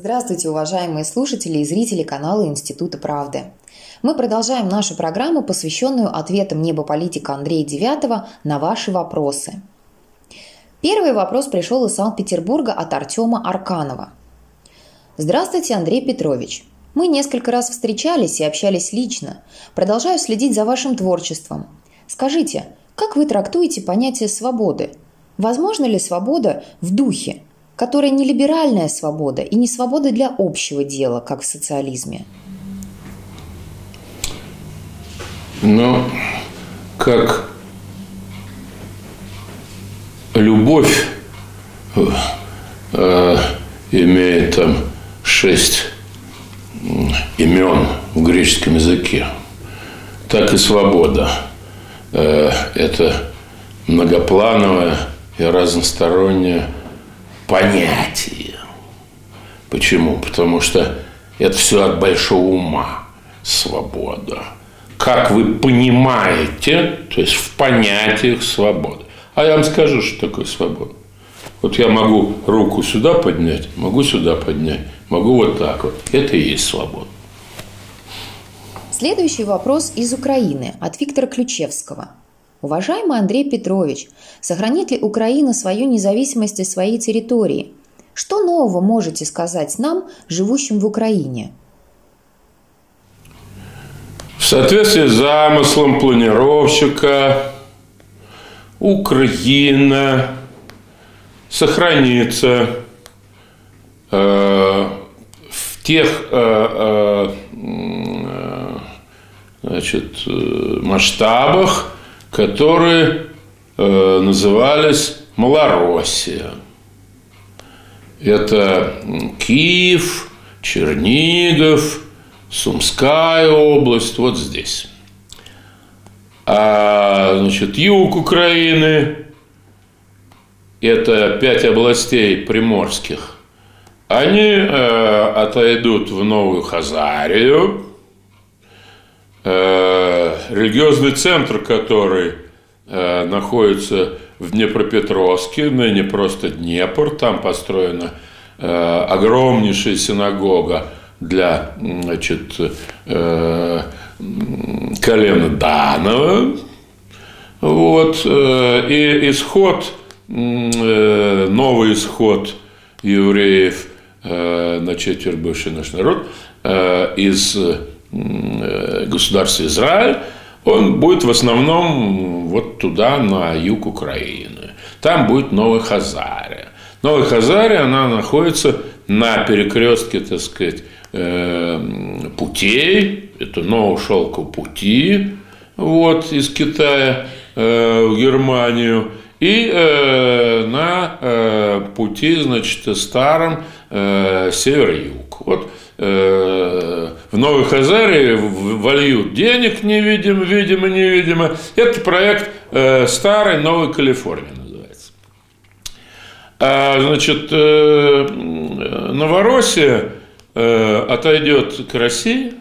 Здравствуйте, уважаемые слушатели и зрители канала Института правды. Мы продолжаем нашу программу, посвященную ответам небополитика Андрея Девятова на ваши вопросы. Первый вопрос пришел из Санкт-Петербурга от Артема Арканова. Здравствуйте, Андрей Петрович. Мы несколько раз встречались и общались лично. Продолжаю следить за вашим творчеством. Скажите, как вы трактуете понятие свободы? Возможно ли свобода в духе, которая не либеральная свобода и не свобода для общего дела, как в социализме? Ну, как любовь имеет там 6 имен в греческом языке, так и свобода. Это многоплановое и разностороннее понятие. Почему? Потому что это все от большого ума. Свобода. Как вы понимаете, то есть в понятиях свободы. А я вам скажу, что такое свобода. Вот я могу руку сюда поднять, могу сюда поднять, могу вот так вот. Это и есть свобода. Следующий вопрос из Украины от Виктора Ключевского. Уважаемый Андрей Петрович, сохранит ли Украина свою независимость и своей территории? Что нового можете сказать нам, живущим в Украине? В соответствии с замыслом планировщика, Украина сохранится в тех масштабах, которые назывались Малороссия. Это Киев, Чернигов, Сумская область, вот здесь. А юг Украины, это 5 областей приморских, они отойдут в Новую Хазарию, религиозный центр, который находится в Днепропетровске, ныне просто Днепр, там построена огромнейшая синагога для колена Данова. Вот. И новый исход евреев на четверть бывший наш народ из государства Израиль, он будет в основном вот туда, на юг Украины. Там будет Новая Хазария. Новая Хазария, она находится на перекрестке, так сказать, путей. Это нового шелкового пути вот, из Китая в Германию. И на пути, значит, старом север-юг. Вот в Новой Хазарии вольют денег видимо-невидимо. Это проект старой Новой Калифорнии называется. Значит, Новороссия отойдет к России,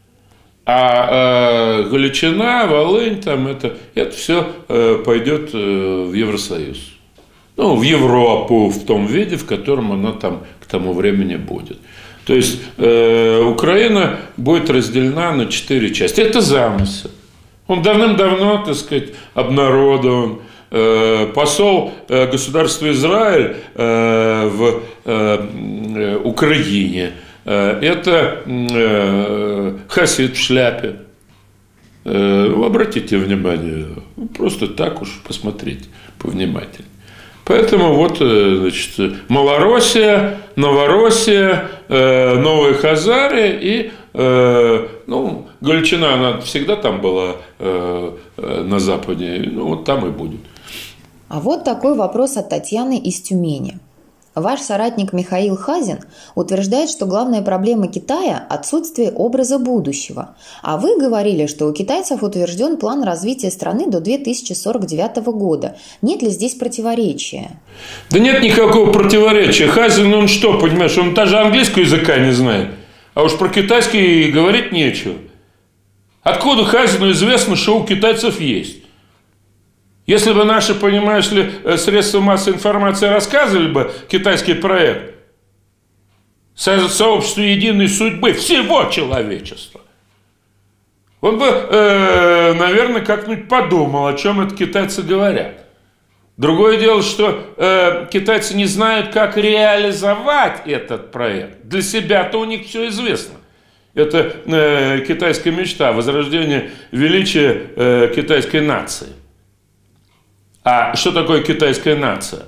а Галичина, Волынь, там это все пойдет в Евросоюз. Ну, в Европу в том виде, в котором она там к тому времени будет. То есть Украина будет разделена на 4 части. Это замысел. Он давным-давно, так сказать, обнародован. Посол государства Израиль в Украине – это хасид в шляпе. Обратите внимание, просто так уж посмотрите повнимательнее. Поэтому вот, значит, Малороссия, Новороссия, Новая Хазария и, Галичина, она всегда там была на Западе, вот там и будет. А вот такой вопрос от Татьяны из Тюмени. Ваш соратник Михаил Хазин утверждает, что главная проблема Китая – отсутствие образа будущего. А вы говорили, что у китайцев утвержден план развития страны до 2049 года. Нет ли здесь противоречия? Да нет никакого противоречия. Хазин, он что, понимаешь, он даже английского языка не знает. А уж про китайский говорить нечего. Откуда Хазину известно, что у китайцев есть? Если бы наши, понимаешь ли, средства массовой информации рассказывали бы китайский проект, сообществу единой судьбы всего человечества, он бы, наверное, как-нибудь подумал, о чем это китайцы говорят. Другое дело, что китайцы не знают, как реализовать этот проект. Для себя-то у них все известно. Это китайская мечта, возрождение величия китайской нации. А что такое китайская нация?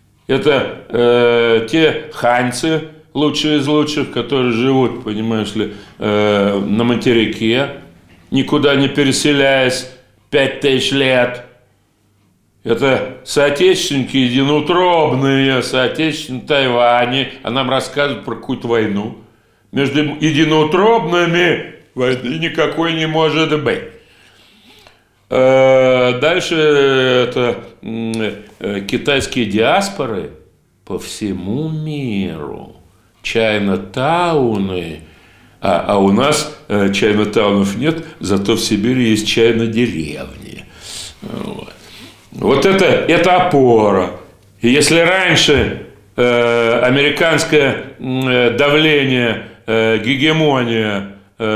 Это те ханьцы, лучшие из лучших, которые живут, понимаешь ли, на материке, никуда не переселяясь 5000 лет. Это соотечественники единоутробные, соотечественники Тайваня, а нам рассказывают про какую-то войну. Между единоутробными войны никакой не может быть. Дальше это китайские диаспоры по всему миру. Чайна-тауны. А у нас чайна-таунов нет, зато в Сибири есть чайна-деревни. Вот это опора. И если раньше американское давление, гегемония,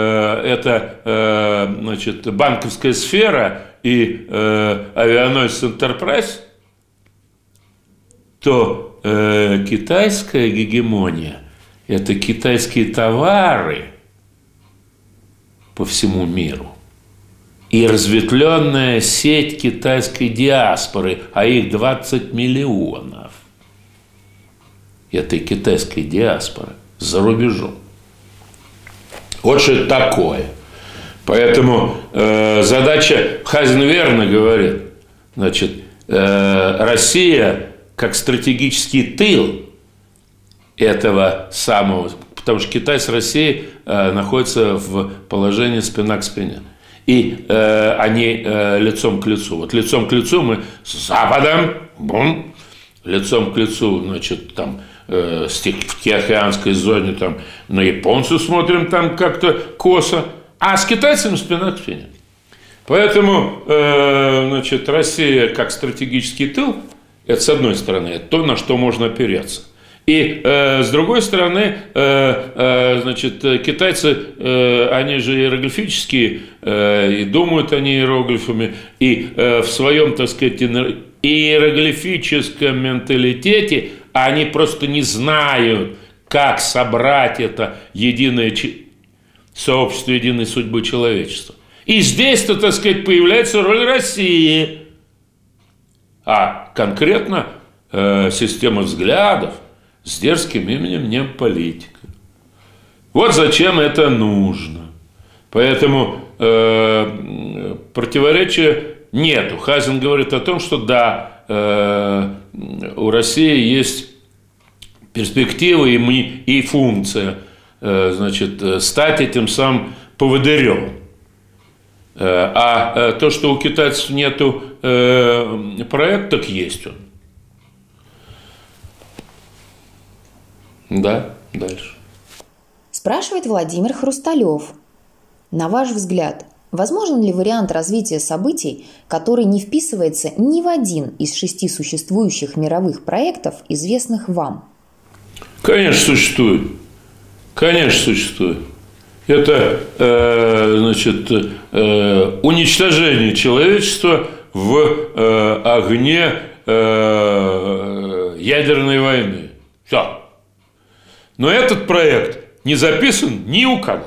это, значит, банковская сфера и авианосец Enterprise, то китайская гегемония – это китайские товары по всему миру и разветвленная сеть китайской диаспоры, а их 20 миллионов этой китайской диаспоры за рубежом. Вот что это такое. Поэтому задача, Хазин верно говорит, значит, Россия как стратегический тыл этого самого, потому что Китай с Россией находятся в положении спина к спине. И они лицом к лицу. Вот лицом к лицу мы с Западом, бум, лицом к лицу, значит, там, в Тихоокеанской зоне там, на японцев смотрим там как-то косо, а с китайцами спина к спине. Поэтому, значит, Россия как стратегический тыл, это с одной стороны, это то, на что можно опереться. И с другой стороны, значит, китайцы, они же иероглифические, и думают они иероглифами, и в своем, так сказать, иероглифическом менталитете они просто не знают, как собрать это единое сообщество единой судьбы человечества. И здесь-то, так сказать, появляется роль России. А конкретно система взглядов с дерзким именем немполитика. Вот зачем это нужно. Поэтому противоречия нету. Хазин говорит о том, что да, у России есть перспектива и функция, значит, стать этим самым поводырем. А то, что у китайцев нету проекта, так есть он. Да, дальше. Спрашивает Владимир Хрусталев. На ваш взгляд, возможен ли вариант развития событий, который не вписывается ни в один из 6 существующих мировых проектов, известных вам? Конечно, существует. Конечно, существует. Это, значит, уничтожение человечества в огне ядерной войны. Все. Но этот проект не записан ни у кого.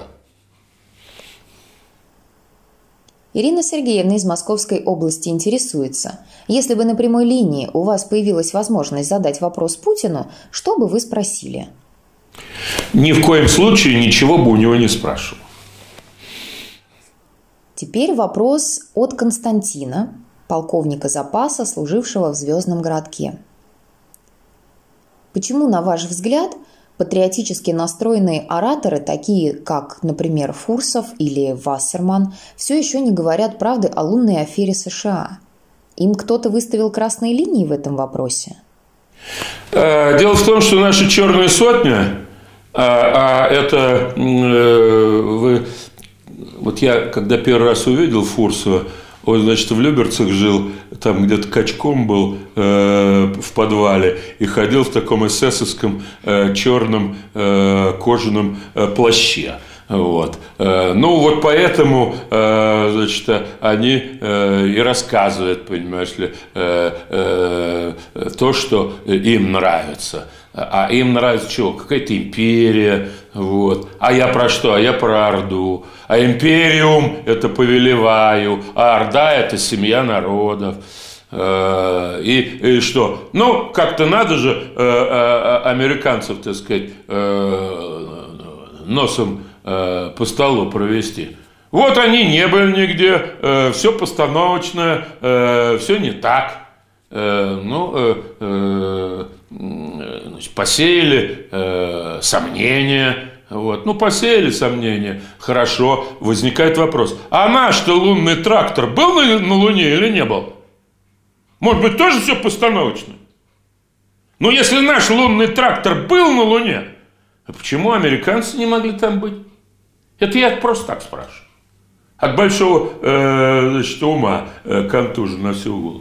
Ирина Сергеевна из Московской области интересуется. Если бы на прямой линии у вас появилась возможность задать вопрос Путину, что бы вы спросили? Ни в коем случае ничего бы у него не спрашивал. Теперь вопрос от Константина, полковника запаса, служившего в Звездном городке. Почему, на ваш взгляд, патриотически настроенные ораторы, такие как, например, Фурсов или Вассерман, все еще не говорят правды о лунной афере США? Им кто-то выставил красные линии в этом вопросе? Дело в том, что наша «Черная сотня», это вы... Вот я, когда первый раз увидел Фурсова, Он, значит, в Люберцах жил, там где-то качком был в подвале и ходил в таком эсэсовском черном кожаном плаще. Вот. Ну, вот поэтому, значит, они и рассказывают, понимаешь ли, то, что им нравится. А им нравится чего? Какая-то империя. Вот. А я про что? А я про Орду. А империум – это повелеваю. А Орда – это семья народов. И что? Ну, как-то надо же американцев, так сказать, носом по столу провести. Вот они не были нигде, все постановочное, все не так. Значит, посеяли сомнения. Вот. Ну, посеяли сомнения. Хорошо. Возникает вопрос. А наш-то лунный трактор был на Луне или не был? Может быть, тоже все постановочно? Но если наш лунный трактор был на Луне, а почему американцы не могли там быть? Это я просто так спрашиваю. От большого значит, ума контужен на всю голову.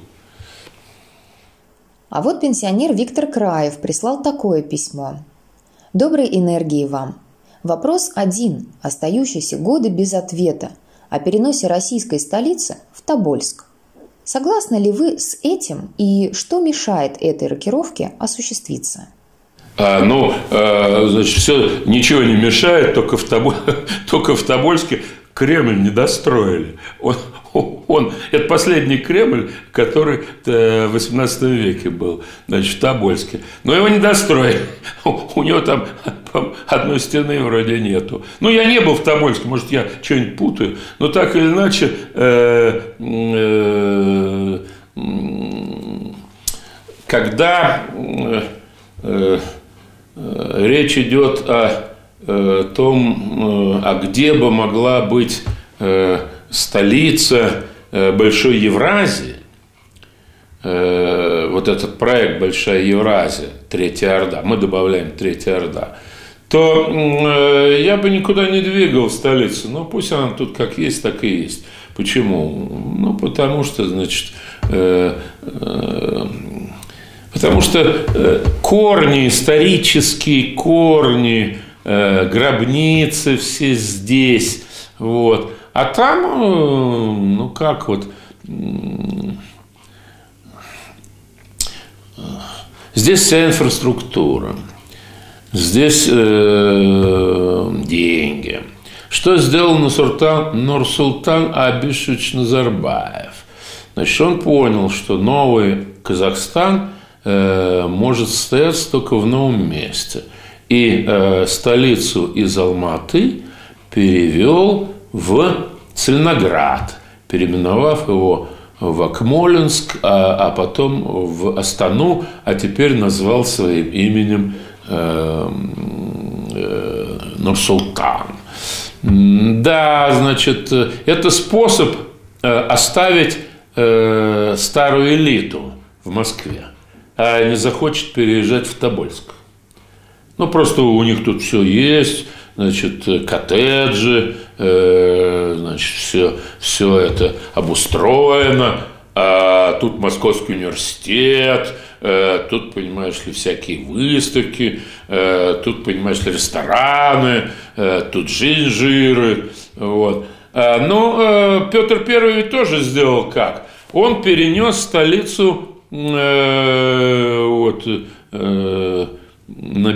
А вот пенсионер Виктор Краев прислал такое письмо. Доброй энергии вам. Вопрос один, остающийся годы без ответа, о переносе российской столицы в Тобольск. Согласны ли вы с этим и что мешает этой рокировке осуществиться? Значит, все, ничего не мешает, только в Тобольске Кремль не достроили. Это последний Кремль, который в 18 веке был, значит, в Тобольске. Но его не достроили. У него там одной стены вроде нету. Ну, я не был в Тобольске, может, я что-нибудь путаю. Но так или иначе, когда речь идет о том, где бы могла быть столица Большой Евразии, вот этот проект «Большая Евразия», Третья Орда, мы добавляем Третья Орда, то я бы никуда не двигал столицу. Ну, пусть она тут как есть, так и есть. Почему? Ну, потому что, значит, потому что корни, исторические корни, гробницы все здесь, вот. А там, ну как вот, здесь вся инфраструктура, здесь деньги. Что сделал Нурсултан Абишевич Назарбаев? Значит, он понял, что новый Казахстан может состояться только в новом месте. И столицу из Алматы перевел в Целиноград, переименовав его в Акмолинск, а потом в Астану, а теперь назвал своим именем Нурсултан. Да, значит, это способ оставить старую элиту в Москве, а не захочет переезжать в Тобольск. Ну, просто у них тут все есть, значит, коттеджи, значит, все это обустроено, а тут Московский университет, тут, понимаешь ли, всякие выставки, тут, понимаешь ли, рестораны, тут жизнь жиры, вот. Но Петр I тоже сделал как? Он перенес столицу вот, на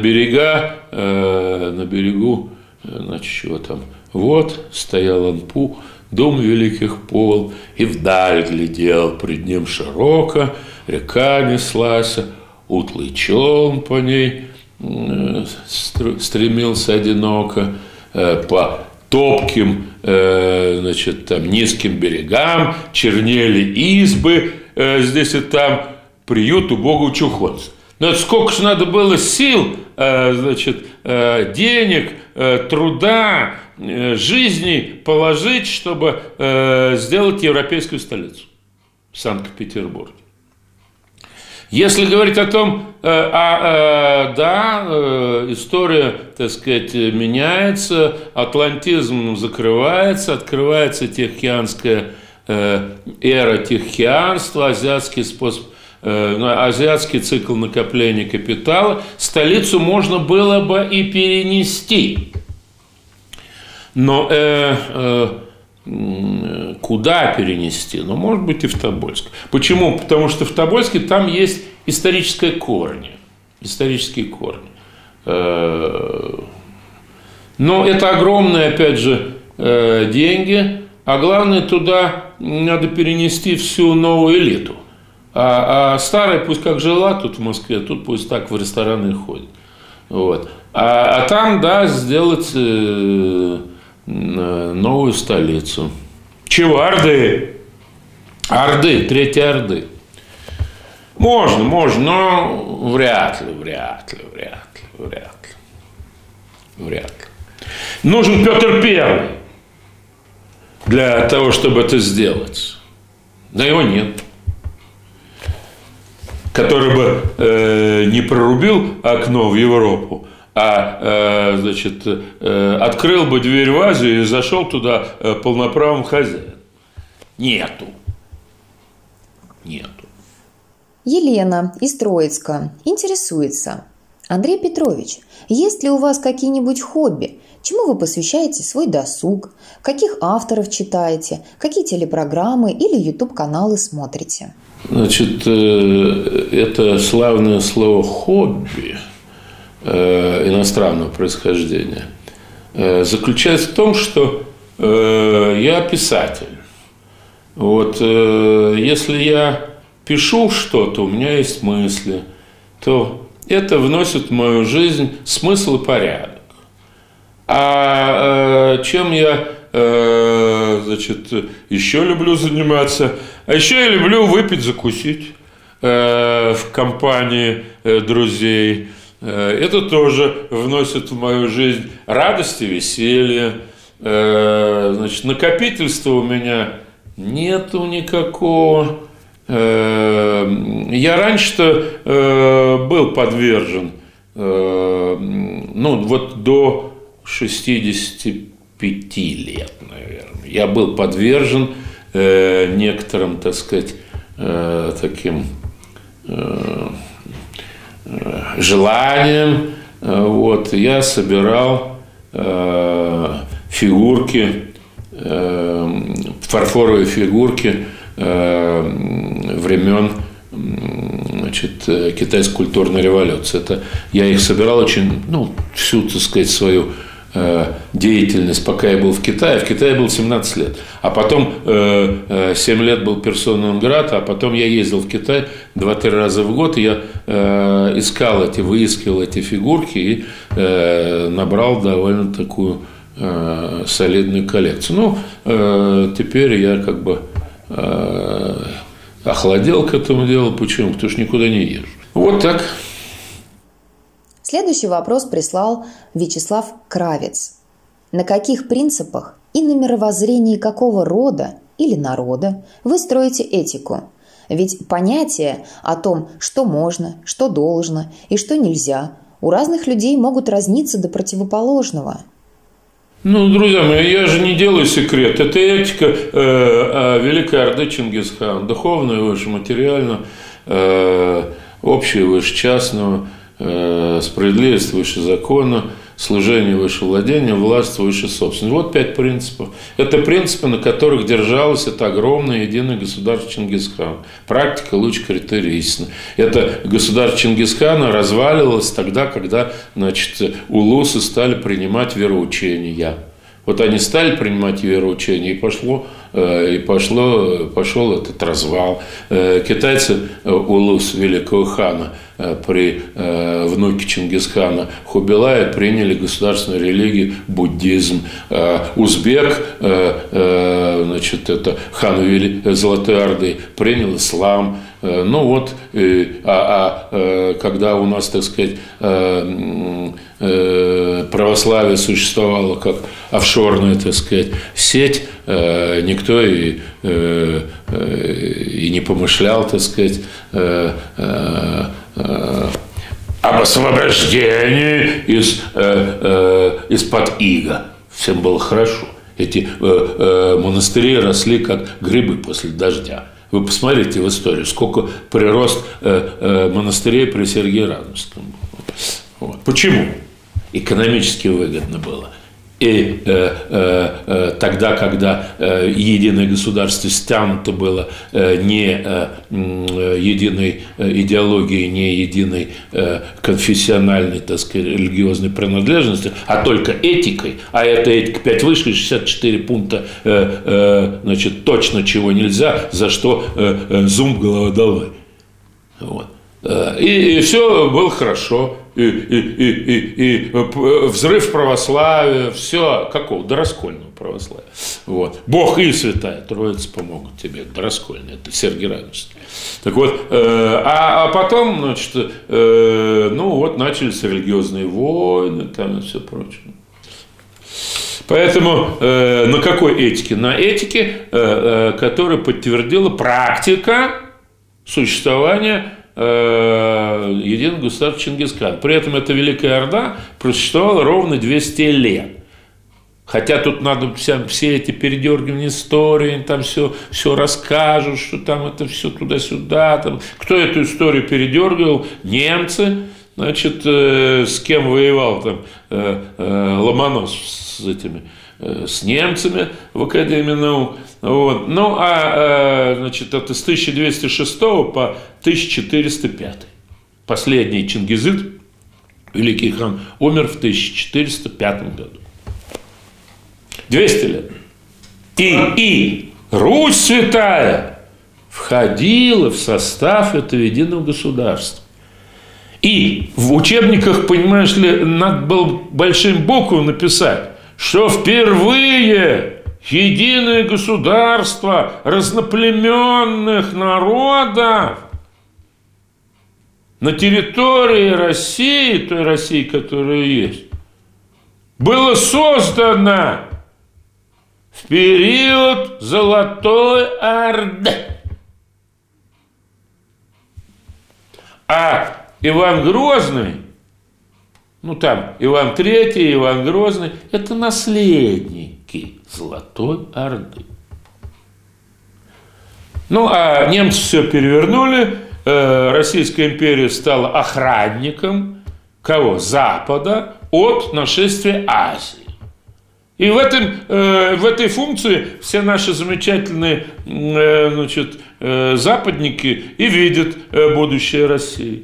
берегу, значит, чего там, вот, стоял Анпу, дом великих пол, и вдаль глядел, пред ним широко, река неслась, утлый челн по ней стремился одиноко, по топким, значит, там, низким берегам чернели избы здесь и там, приют убогого чухонца. Но это сколько же надо было сил, значит, денег, труда, жизни положить, чтобы сделать европейскую столицу Санкт-Петербург. Если говорить о том, да, история, так сказать, меняется, атлантизм закрывается, открывается Тихоокеанское эра тихоокеанства, азиатский способ, азиатский цикл накопления капитала, столицу можно было бы и перенести. Но куда перенести? Ну, может быть, и в Тобольск. Почему? Потому что в Тобольске там есть исторические корни. Исторические корни. Но это огромные, опять же, деньги. А главное, туда надо перенести всю новую элиту. А старая пусть как жила тут в Москве, тут пусть так в рестораны ходит. Вот. А там, да, сделать новую столицу. Чего? Орды. Орды, Третьей Орды. Можно, но вряд ли. Нужен Петр Первый для того, чтобы это сделать. Да его нет. Который бы не прорубил окно в Европу, значит, открыл бы дверь в Азию и зашел туда полноправным хозяином. Нету. Елена из Троицка интересуется. Андрей Петрович, есть ли у вас какие-нибудь хобби? Чему вы посвящаете свой досуг? Каких авторов читаете? Какие телепрограммы или YouTube-каналы смотрите? Значит, это славное слово «хобби» иностранного происхождения заключается в том, что я писатель. Вот, если я пишу что-то, у меня есть мысли, то это вносит в мою жизнь смысл и порядок. А чем я, значит, еще люблю заниматься? А еще я люблю выпить, закусить в компании друзей. Это тоже вносит в мою жизнь радость и веселье. Значит, накопительства у меня нету никакого. Я раньше-то был подвержен, ну, вот до 65 лет, наверное. Я был подвержен некоторым, так сказать, таким желаниям. Вот, я собирал фигурки, фарфоровые фигурки времен, значит, китайской культурной революции. Это я их собирал очень, ну, всю, так сказать, свою деятельность, пока я был в Китае. В Китае был 17 лет. А потом 7 лет был персона нон грата, а потом я ездил в Китай 2-3 раза в год, и я выискивал эти фигурки и набрал довольно такую солидную коллекцию. Ну, теперь я как бы охладел к этому делу. Почему? Потому что никуда не езжу. Вот так. Следующий вопрос прислал Вячеслав Кравец. На каких принципах и на мировоззрении какого рода или народа вы строите этику? Ведь понятия о том, что можно, что должно и что нельзя, у разных людей могут разниться до противоположного. Ну, друзья мои, я же не делаю секрет. Это этика Великой Орды Чингисхана. Духовная выше материального, общее выше частного, справедливость выше закона, служение выше владения, власть выше собственности. Вот 5 принципов. Это принципы, на которых держалось это огромное единое государство Чингисхана. Практика луч критерий истины. Это государство Чингисхана разваливалось тогда, когда, значит, улусы стали принимать вероучения. Вот они стали принимать вероучения, и пошел этот развал. Китайцы, улус великого хана, при внуке Чингисхана Хубилая, приняли государственную религию буддизм. Узбек, значит, это хан Золотой Орды, принял ислам. Ну вот, когда у нас, так сказать, православие существовало как офшорная, так сказать, сеть, никто и не помышлял, так сказать, об освобождении из-под ига. Всем было хорошо. Эти монастыри росли как грибы после дождя. Вы посмотрите в историю, сколько прирост монастырей при Сергии Радонежском. Вот. Почему? Экономически выгодно было. И тогда, когда единое государство стянуто было не единой идеологией, не единой конфессиональной, так сказать, религиозной принадлежностью, а только этикой, а эта этика 5 выше, 64 пункта, значит, точно чего нельзя, за что зум голова долой. Вот. И все было хорошо. И взрыв православия, все, какого? До раскольного православия. Вот. Бог и Святая Троица помогут тебе, до раскольного, это Сергий Радонежский. Так вот, а потом, значит, ну вот начались религиозные войны, там и все прочее. Поэтому на какой этике? На этике, которая подтвердила практика существования единого государства Чингисхана. При этом эта Великая Орда просуществовала ровно 200 лет. Хотя тут надо все эти передергивания истории, там все расскажут, что там это все туда-сюда. Там. Кто эту историю передергивал? Немцы. Значит, с кем воевал там Ломоносов с немцами в Академии наук. Вот. Ну, значит, это с 1206 по 1405. Последний Чингизид, великий хан, умер в 1405 году. 200 лет. И Русь святая входила в состав этого единого государства. И в учебниках, понимаешь ли, надо было большим буквом написать, что впервые единое государство разноплеменных народов на территории России, той России, которая есть, было создано в период Золотой Орды. А Иван Грозный, ну там Иван III, Иван Грозный, это наследники Золотой Орды. Ну, а немцы все перевернули, Российская империя стала охранником кого? Запада от нашествия Азии. И в этой функции все наши замечательные, значит, западники и видят будущее России.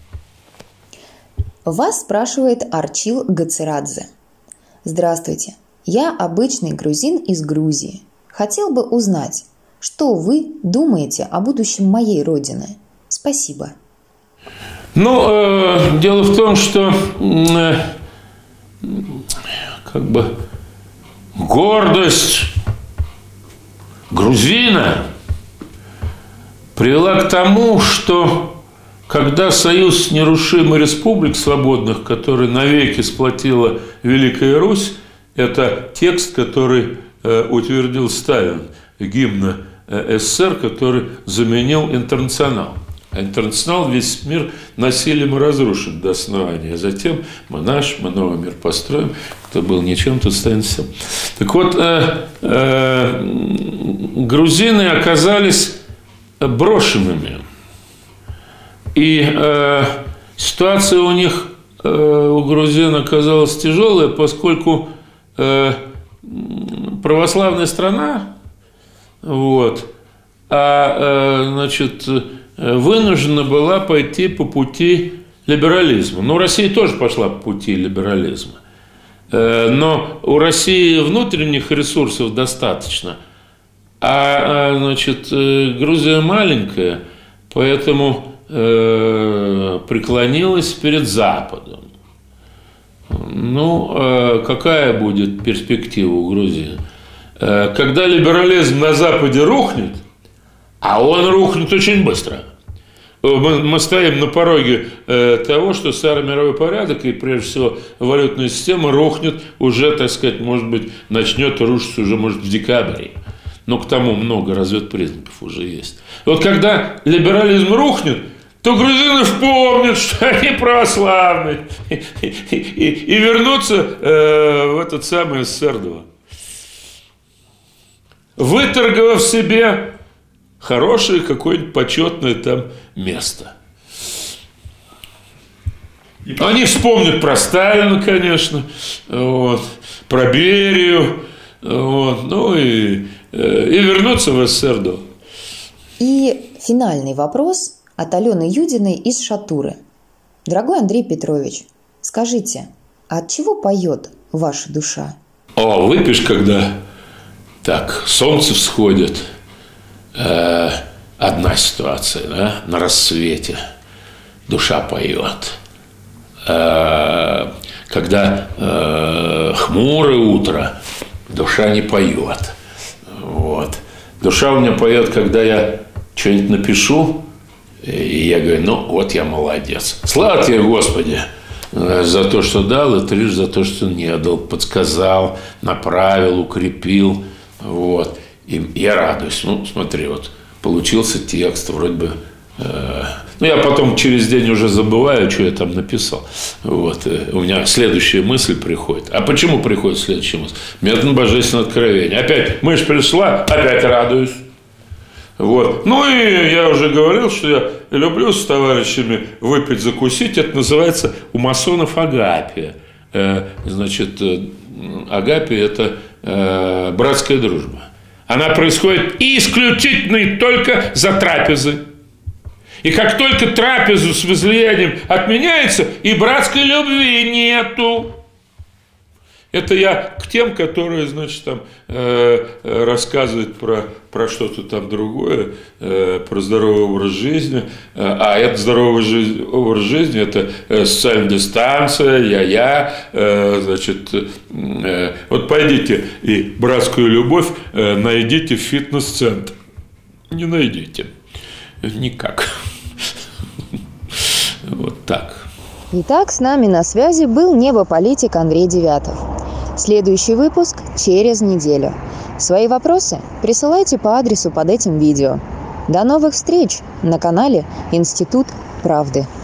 Вас спрашивает Арчил Гацерадзе. Здравствуйте, я обычный грузин из Грузии. Хотел бы узнать, что вы думаете о будущем моей родины? Спасибо. Ну, дело в том, что как бы гордость грузина привела к тому, что когда Союз нерушимых республик свободных, который навеки сплотила Великая Русь, это текст, который утвердил Сталин, гимна СССР, который заменил интернационал. А интернационал весь мир насилием разрушит до основания. А затем мы новый мир построим. Кто был ничем, тот станет всем. Так вот, грузины оказались брошенными. И ситуация у них, у грузин, оказалась тяжелая, поскольку православная страна, вот, значит, вынуждена была пойти по пути либерализма. Ну, Россия тоже пошла по пути либерализма. Но у России внутренних ресурсов достаточно, значит, Грузия маленькая, поэтому преклонилась перед Западом. Ну, какая будет перспектива у Грузии? Когда либерализм на Западе рухнет, а он рухнет очень быстро. Мы стоим на пороге того, что старый мировой порядок и, прежде всего, валютная система рухнет уже, так сказать, может быть, начнет рушиться уже, может, в декабре. Но к тому много разведпризнаков уже есть. Вот когда либерализм рухнет, то грузины вспомнят, что они православные, и вернутся в этот самый СССР-2. выторговав себе хорошее какое-нибудь почетное там место. Они вспомнят про Сталина, конечно, вот, про Берию, вот, ну и вернутся в СССР. И финальный вопрос от Алены Юдиной из Шатуры. Дорогой Андрей Петрович, скажите, а от чего поет ваша душа? Выпьешь, когда так солнце всходит, одна ситуация, да, на рассвете душа поет. Когда хмурое утро, душа не поет. Вот. Душа у меня поет, когда я что-нибудь напишу, и я говорю, ну вот я молодец. Слава тебе, Господи, за то, что дал, и трижды за то, что не дал, подсказал, направил, укрепил. Вот. И я радуюсь. Ну, смотри, вот получился текст, вроде бы. Ну, я потом через день уже забываю, что я там написал. Вот. У меня следующая мысль приходит. А почему приходит следующая мысль? Метод божественного откровения. Опять мысль пришла, опять радуюсь. Вот. Ну, и я уже говорил, что я люблю с товарищами выпить, закусить. Это называется у масонов агапия. Значит, агапия – это братская дружба. Она происходит исключительно и только за трапезой. И как только трапезу с возлиянием отменяется, и братской любви нету. Это я к тем, которые, значит, там рассказывают про что-то там другое, про здоровый образ жизни. А это здоровый образ жизни, это социальная дистанция, значит, вот пойдите и братскую любовь найдите в фитнес-центр. Не найдите. Никак. Вот так. Итак, с нами на связи был небополитик Андрей Девятов. Следующий выпуск через неделю. Свои вопросы присылайте по адресу под этим видео. До новых встреч на канале Институт Правды.